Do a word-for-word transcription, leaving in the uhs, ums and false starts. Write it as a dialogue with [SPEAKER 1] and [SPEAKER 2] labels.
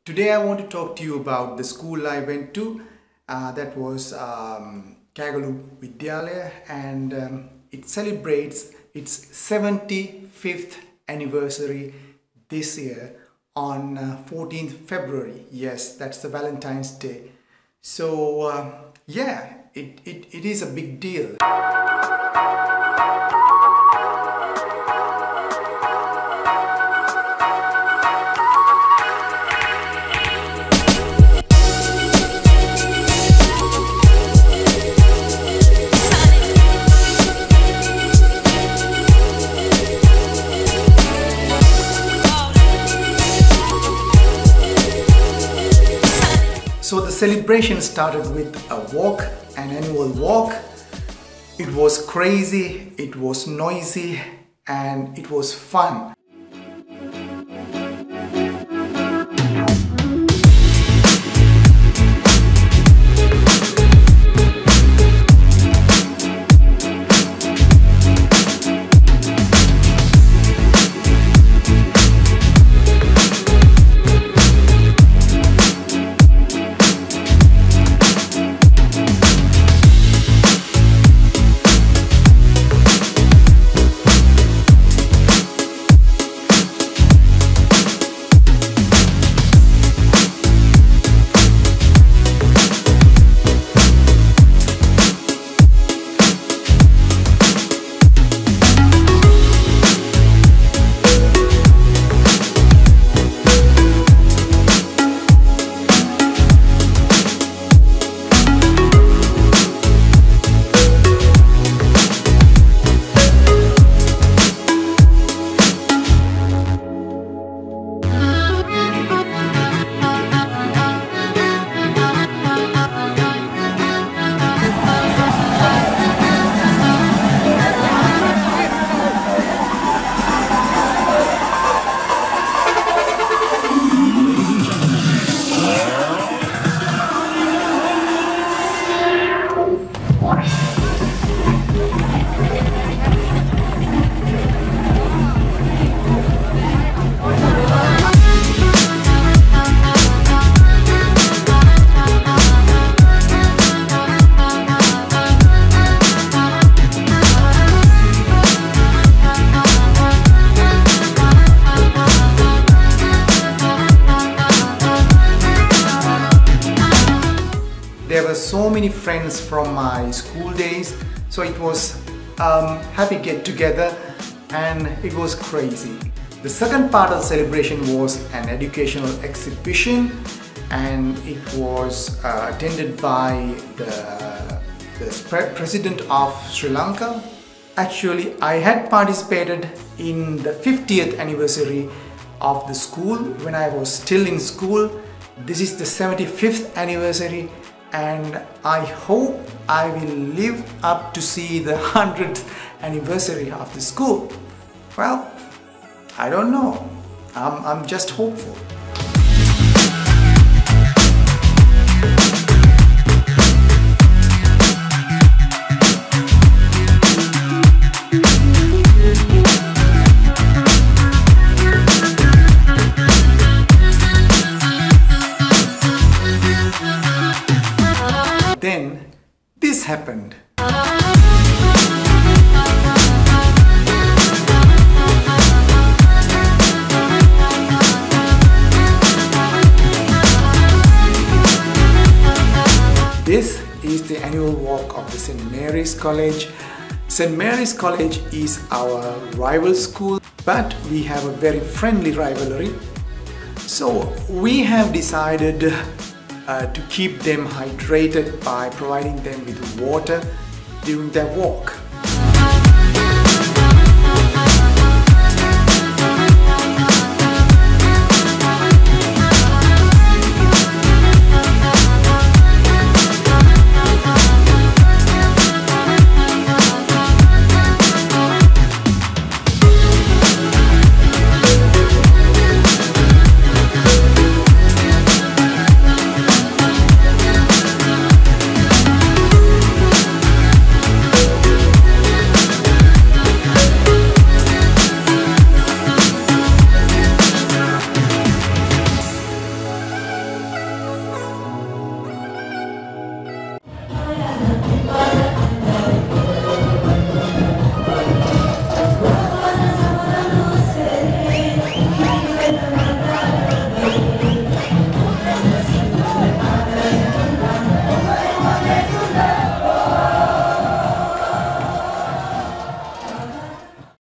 [SPEAKER 1] Today I want to talk to you about the school I went to. Uh, that was um, Kegalu Vidyalaya, and um, it celebrates its seventy-fifth anniversary this year on uh, fourteenth February. Yes, that's the Valentine's Day. So uh, yeah, it, it, it is a big deal. So the celebration started with a walk, an annual walk. It was crazy, it was noisy, and it was fun. There were so many friends from my school days, so it was um, happy get together and it was crazy. The second part of the celebration was an educational exhibition, and it was uh, attended by the, the President of Sri Lanka. Actually, I had participated in the fiftieth anniversary of the school when I was still in school. This is the seventy-fifth anniversary, and I hope I will live up to see the hundredth anniversary of the school. Well, I don't know. I'm, I'm just hopeful. Then this happened. This is the annual walk of the Saint Mary's College. Saint Mary's College is our rival school, but we have a very friendly rivalry. So we have decided Uh, to keep them hydrated by providing them with water during their walk.